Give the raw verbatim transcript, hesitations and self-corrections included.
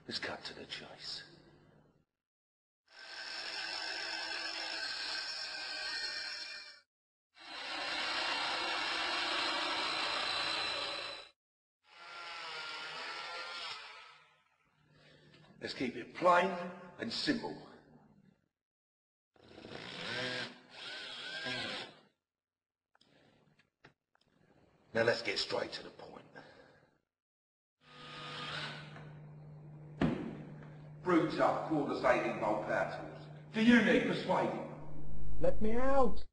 Let's cut to the chase. Let's keep it plain and simple. Now let's get straight to the point. Brutes up, cordless eighteen volt power tools. Do you need persuading? Let me out!